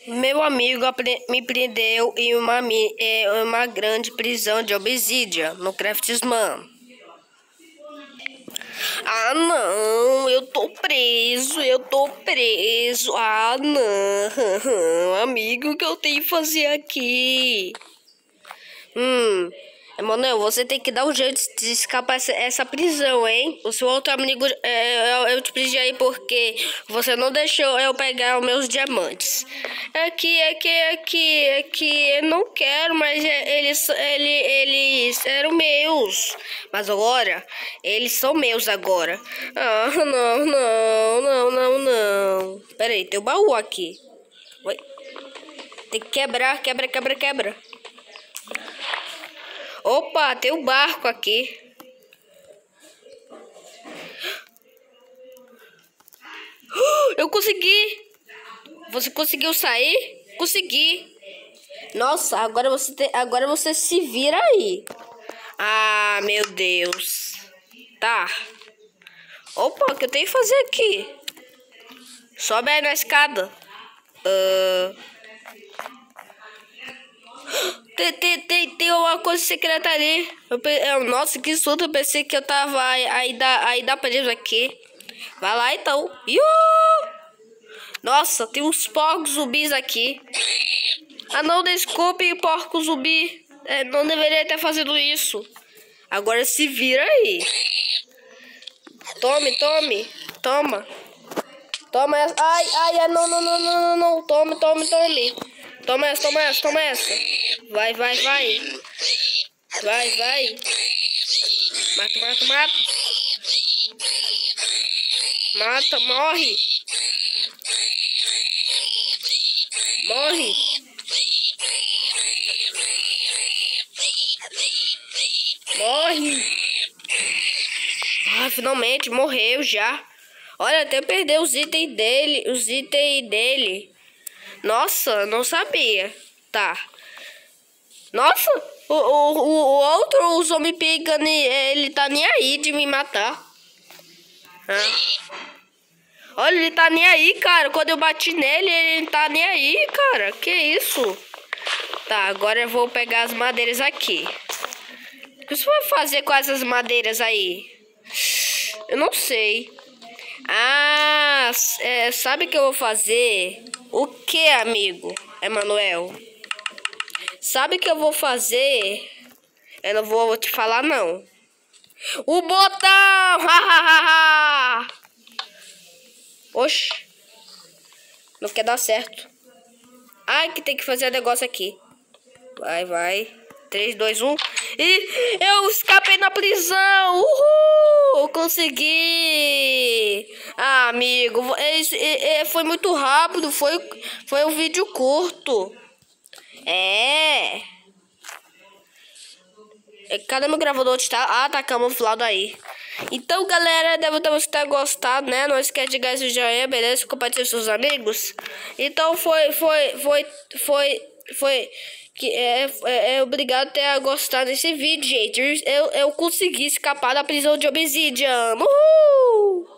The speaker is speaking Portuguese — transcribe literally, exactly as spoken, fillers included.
Meu amigo apre- me prendeu em uma, mi- é, uma grande prisão de Obsidian, no Craftsman. Ah, não, eu tô preso, eu tô preso. Ah, não, amigo, o que eu tenho que fazer aqui? Hum, Emanuel, você tem que dar um jeito de escapar essa, essa prisão, hein? O seu outro amigo, é, eu, eu te pedi aí porque você não deixou eu pegar os meus diamantes. Aqui, aqui, aqui, aqui, eu não quero, mas é- eles, ele, eles eram meus. Mas agora, eles são meus agora. Ah, não, não, não, não, não. Pera aí, tem um baú aqui. Oi. Tem que quebrar, quebra, quebra, quebra. Opa, tem um barco aqui. Eu consegui. Você conseguiu sair? Consegui. Nossa, agora você te... agora você se vira aí. Ah, meu Deus. Tá. Opa, o que eu tenho que fazer aqui? Sobe aí na escada. Ah, Tem, tem, tem, tem uma coisa secreta ali. Eu pe- eu- Nossa, que susto. Eu pensei que eu tava aí, aí, da, aí da preso aqui. Vai lá então. Iu! Nossa, tem uns porcos zumbis aqui. Ah, não, desculpe, porco zumbi. É, não deveria ter fazendo isso. Agora se vira aí. Tome, tome. Toma. Toma essa. Ai, ai, ai, não, não, não, não, não, não. Tome, tome, tome. Toma essa, toma essa, toma essa. Vai, vai, vai. Vai, vai. Mata, mata, mata. Mata, morre. Morre. Morre. Ah, finalmente morreu já. Olha, até perdeu os itens dele. Os itens dele. Nossa, não sabia. Tá. Nossa, o, o, o o outro, o zombie pegando, ele tá nem aí de me matar. Ah. Olha, ele tá nem aí, cara. Quando eu bati nele, ele tá nem aí, cara. Que isso? Tá, agora eu vou pegar as madeiras aqui. O que você vai fazer com essas madeiras aí? Eu não sei. Ah, é, sabe o que eu vou fazer? O que, amigo? Emanuel? Sabe o que eu vou fazer? Eu não vou te falar, não. O botão! Hahaha! Oxi. Não quer dar certo. Ai, que tem que fazer o negócio aqui. Vai, vai. três, dois, um. E eu escapei na prisão. Uhul! Eu consegui. Ah, amigo. Esse, é, é, foi muito rápido. Foi, foi um vídeo curto. É. É, cadê meu gravador? Tá? Ah, tá camuflado aí. Então, galera, deve ter você ter gostado, né? Não esquece de dar esse joinha, beleza? Compartilhar com seus amigos. Então, foi, foi, foi, foi, foi... Que é, é, é obrigado por ter gostado desse vídeo, gente. Eu, eu consegui escapar da prisão de Obsidian. Uhul!